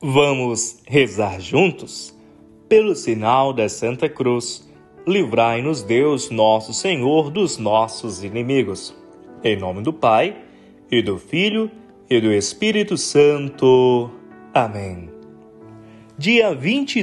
Vamos rezar juntos? Pelo sinal da Santa Cruz, livrai-nos Deus, nosso Senhor, dos nossos inimigos. Em nome do Pai, e do Filho, e do Espírito Santo. Amém. Dia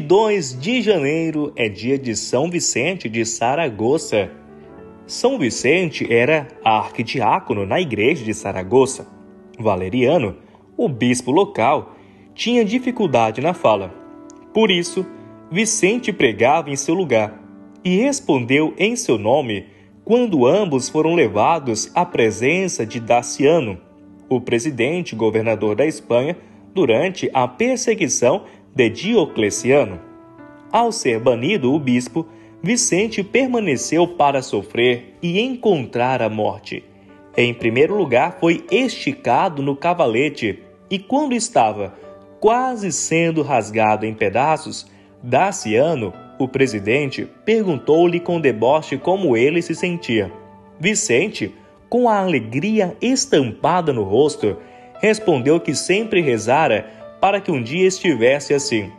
22 de janeiro é dia de São Vicente de Saragoça. São Vicente era arquidiácono na igreja de Saragoça. Valeriano, o bispo local, tinha dificuldade na fala. Por isso, Vicente pregava em seu lugar e respondeu em seu nome quando ambos foram levados à presença de Daciano, o presidente governador da Espanha, durante a perseguição de Diocleciano. Ao ser banido o bispo, Vicente permaneceu para sofrer e encontrar a morte. Em primeiro lugar, foi esticado no cavalete e, quando estava quase sendo rasgado em pedaços, Daciano, o presidente, perguntou-lhe com deboche como ele se sentia. Vicente, com a alegria estampada no rosto, respondeu que sempre rezara para que um dia estivesse assim.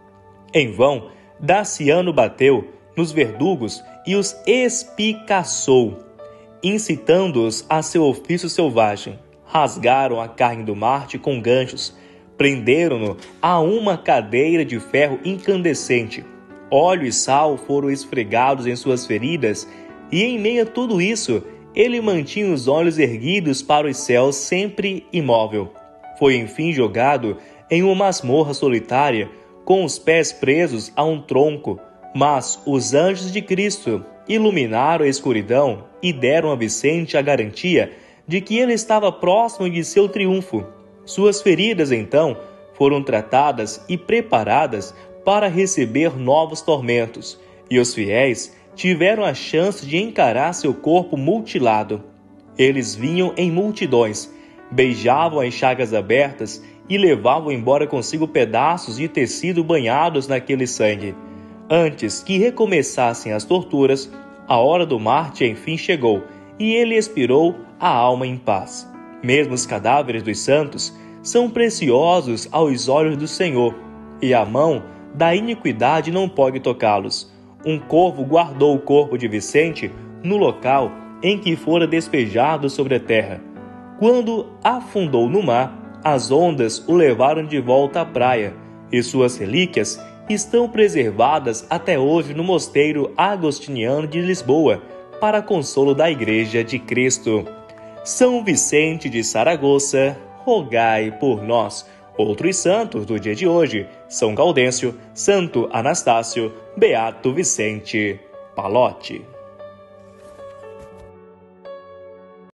Em vão, Daciano bateu nos verdugos e os espicaçou, incitando-os a seu ofício selvagem. Rasgaram a carne do Marte com ganchos, prenderam-no a uma cadeira de ferro incandescente. Óleo e sal foram esfregados em suas feridas, e em meio a tudo isso, ele mantinha os olhos erguidos para os céus, sempre imóvel. Foi enfim jogado em uma masmorra solitária, com os pés presos a um tronco, mas os anjos de Cristo iluminaram a escuridão e deram a Vicente a garantia de que ele estava próximo de seu triunfo. Suas feridas, então, foram tratadas e preparadas para receber novos tormentos, e os fiéis tiveram a chance de encarar seu corpo mutilado. Eles vinham em multidões, beijavam as chagas abertas e levavam embora consigo pedaços de tecido banhados naquele sangue. Antes que recomeçassem as torturas, a hora do Marte enfim chegou, e ele expirou a alma em paz. Mesmo os cadáveres dos santos são preciosos aos olhos do Senhor, e a mão da iniquidade não pode tocá-los. Um corvo guardou o corpo de Vicente no local em que fora despejado sobre a terra. Quando afundou no mar, as ondas o levaram de volta à praia, e suas relíquias estão preservadas até hoje no Mosteiro Agostiniano de Lisboa, para consolo da Igreja de Cristo. São Vicente de Saragoça, rogai por nós. Outros santos do dia de hoje: São Gaudêncio, Santo Anastácio, Beato Vicente Pallotti.